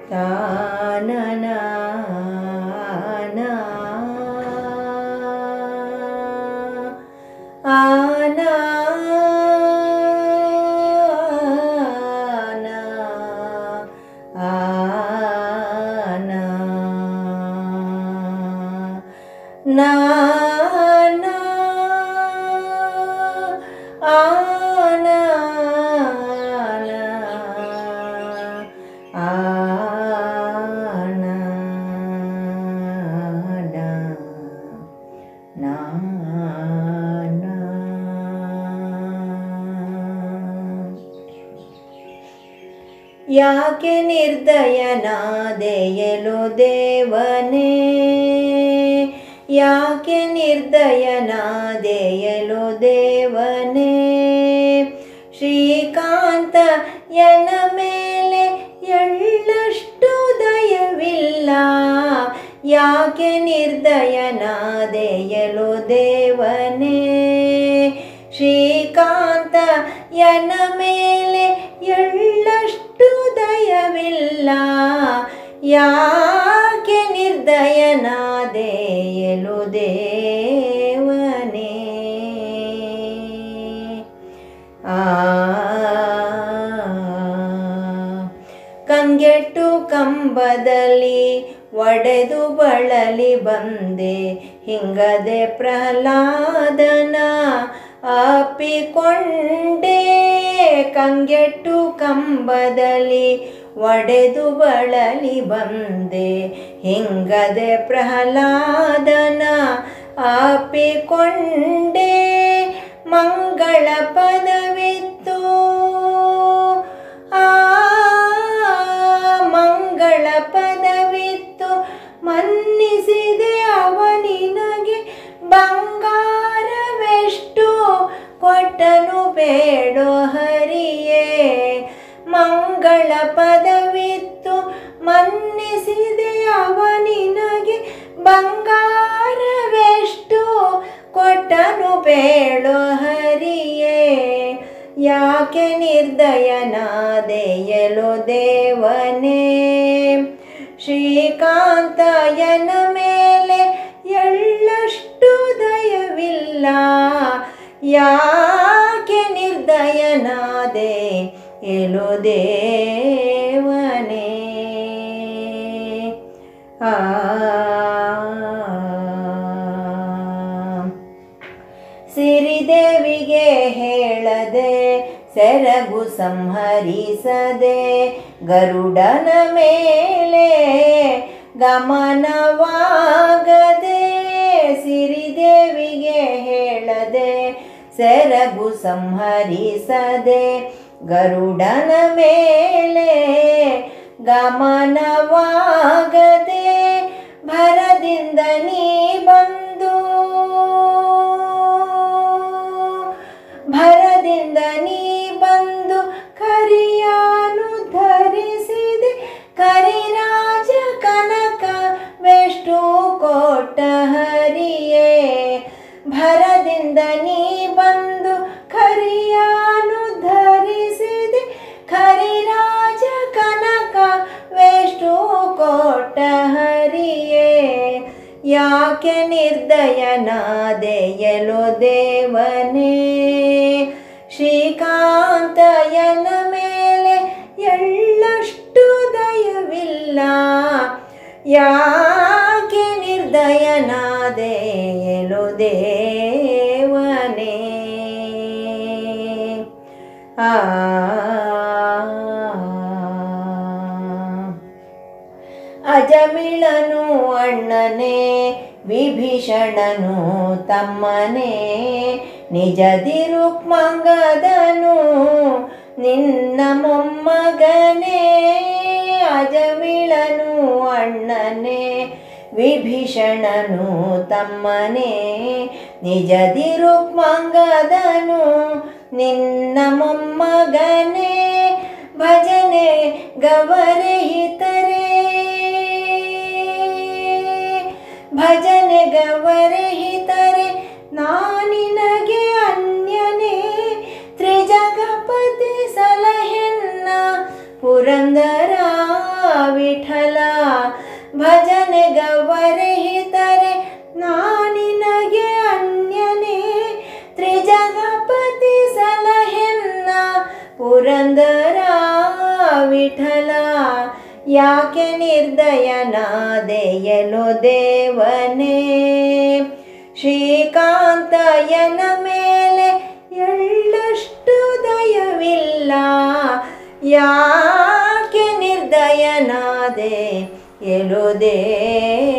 ತಾನನಾ ಆನಾ ಆನಾ ನಾ ಆನಾ ಆನಾ ನಾ ಯಾಕೆ ನಿರ್ದಯನಾದೆಯಲು ದೇವನೇ, ಯಾಕೆ ನಿರ್ದಯನಾದೆಯಲು ದೇವನೇ, ಶ್ರೀಕಾಂತಯ್ಯನ ಮೇಲೆ ಎಳ್ಳಷ್ಟು ದಯವಿಲ್ಲ. ಯಾಕೆ ನಿರ್ದಯನಾದೆಯಲು ದೇವನೇ, ಶ್ರೀಕಾಂತಯ್ಯನ ಮೇಲೆ ಎಳ್ಳಷ್ಟು ದಯವಿಲ್ಲ. ಯಾಕೆ ನಿರ್ದಯನಾದೆಯಲು ದೇವನೇ. ಕಂಗೆಟ್ಟು ಕಂಬದಲ್ಲಿ ಒಡೆದು ಬಳಲಿ ಬಂದೆ, ಹಿಂಗದೆ ಪ್ರಹ್ಲಾದನ ಅಪ್ಪಿಕೊಂಡೆ. ಕಂಗೆಟ್ಟು ಕಂಬದಲ್ಲಿ ಒಡೆದು ಬಳಲಿ ಬಂದೆ, ಹಿಂಗದೆ ಪ್ರಹ್ಲಾದನ ಅಪ್ಪಿಕೊಂಡೆ. ಮಂಗಳ ಪದವಿತ್ತು ಮಂಗಳ ಪದವಿತ್ತು ಮನ್ನಿಸಿದೆ ಅವನಿನಗೆ, ಬಂಗಾರವೆಷ್ಟು ಕೊಟ್ಟನು ಬೇಡೋ ಹರಿಯೇ. ಮಂಗಳ ಪದವಿತ್ತು ಮನ್ನಿಸಿದೆ ಅವನಿನಗೆ, ಬಂಗಾರವೆಷ್ಟು ಕೊಟ್ಟನು ಬೇಡೋ ಹರಿಯೇ. ಯಾಕೆ ನಿರ್ದಯನಾದೆಯಲು ದೇವನೇ, ಶ್ರೀಕಾಂತಯ್ಯನ ಮೇಲೆ ಎಳ್ಳಷ್ಟು ದಯವಿಲ್ಲ. ಯಾಕೆ ನಿರ್ದಯನಾದೆಯಲು ದೇವನೇ. ಸಿರಿದೇವಿಗೆ ಹೇಳದೆ ಸೆರಗು ಸಂಹರಿಸದೆ, ಗರುಡನ ಮೇಲೆ ಗಮನವಾಗದೆ. ಸಿರಿದೇವಿಗೆ ಹೇಳದೆ ಸೆರಗು ಸಂಹರಿಸದೆ, ಗರುಡನ ಮೇಲೆ ಗಮನವಾಗದೆ. ಭರದಿಂದ ನೀ ಬಂದು, ಭರದಿಂದ ನೀ ಬಂದು ಕರಿಯಾನು ಧರಿಸಿದೆ, ಕರಿರಾಜ ಕನಕವೆಷ್ಟು ಕೊಟ್ಟ ಹರಿಯೇ. ಭರದಿಂದ ನೀ ಬಂದು ಕರಿಯಾನು ಧರಿಸಿದೆ, ಕರಿರಾಜ ಕನಕವೆಷ್ಟು ಕೊಟ್ಟ ಹರಿಯೇ. ಯಾಕೆ ನಿರ್ದಯನಾದೆಯಲು ದೇವನೇ, ಶ್ರೀಕಾಂತಯ್ಯನ ಮೇಲೆ ಎಳ್ಳಷ್ಟು ದಯವಿಲ್ಲ. ಯಾಕೆ ನಿರ್ದಯನಾದೆಯಲು ದೇವನೇ. ಅಜಮಿಳನು ಅಣ್ಣನೇ, ವಿಭೀಷಣನು ತಮ್ಮನೇ, ನಿಜದಿ ರುಕ್ಮಾಂಗದನು ನಿನ್ನ ಮೊಮ್ಮಗನೇ. ಅಜಮಿಳನು ಅಣ್ಣನೇ, ವಿಭೀಷಣನು ತಮ್ಮನೇ, ನಿಜದಿ ರುಕ್ಮಾಂಗದನು ನಿನ್ನ ಮೊಮ್ಮಗನೇ. ಭಜನೆ ಗವರಹಿತರೆ, ಭಜನೆ ಗವರಹಿತರೆ ನಾನಿನಗೆ ಅನ್ಯನೇ. ತ್ರಿಜಗಪತಿ ಸಲಹೆನ್ನ ಪುರಂದರ ವಿಠಲ ಭಜನೆ ಗವರಹಿತರೆ ನಾನಿನಗೆ ಅನ್ಯನೇ ತ್ರಿಜಗಪತಿ ಸಲಹೆನ್ನ ಪುರಂದರ ವಿಠಲ ಯಾಕೆ ನಿರ್ದಯನಾದೆಯಲು ದೇವನೇ ಶ್ರೀಕಾಂತಯ್ಯನ ಮೇಲೆ ಎಳ್ಳಷ್ಟು ದಯವಿಲ್ಲ ಯಾಕೆ ನಿರ್ದಯನಾದೆ ಎಲು ದೇವನೇ.